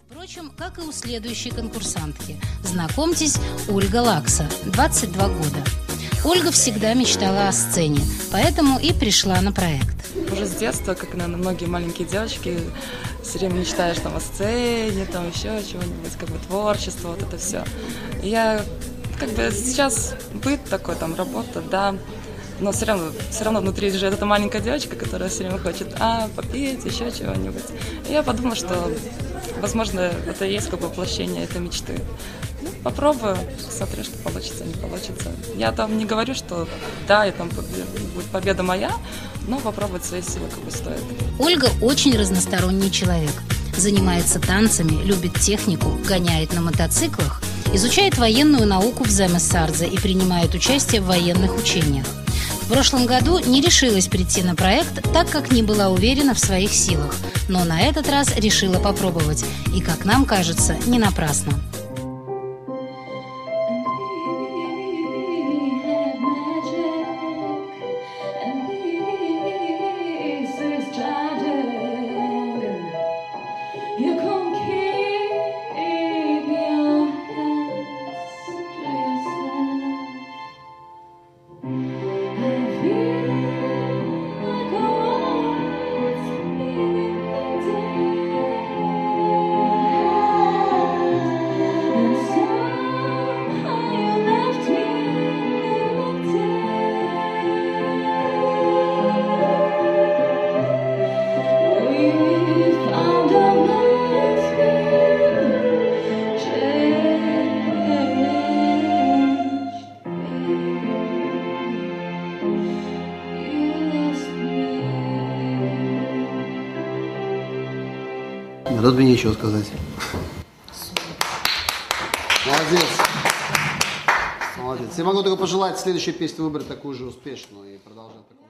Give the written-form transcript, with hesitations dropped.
Впрочем, как и у следующей конкурсантки. Знакомьтесь, Ольга Лакса, 22 года. Ольга всегда мечтала о сцене, поэтому и пришла на проект. Уже с детства, как, наверное, многие маленькие девочки, все время мечтаешь там о сцене, там еще чего-нибудь, как бы творчество, вот это все. И я как бы сейчас быт такой, там работа, да, но все равно внутри живет эта маленькая девочка, которая все время хочет попеть, еще чего-нибудь. И я подумала, что, возможно, это и есть как бы воплощение этой мечты. Ну, попробую, смотрю, что получится, не получится. Я там не говорю, что да, и там будет победа моя, но попробовать свои силы как бы стоит. Ольга очень разносторонний человек. Занимается танцами, любит технику, гоняет на мотоциклах, изучает военную науку в Земессардзе и принимает участие в военных учениях. В прошлом году не решилась прийти на проект, так как не была уверена в своих силах, но на этот раз решила попробовать. И, как нам кажется, не напрасно. Тут мне нечего сказать. Молодец. Молодец. Я могу только пожелать следующую песню выбрать такую же успешную и продолжать такую.